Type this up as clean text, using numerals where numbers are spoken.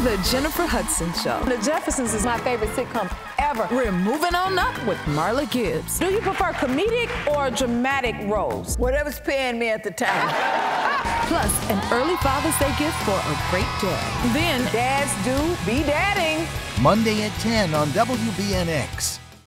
The Jennifer Hudson Show. The Jeffersons is my favorite sitcom ever. We're moving on up with Marla Gibbs. Do you prefer comedic or dramatic roles? Whatever's paying me at the time. Plus, an early Father's Day gift for a great dad. Then, Dads do be dadding. Monday at 10 on WBNX.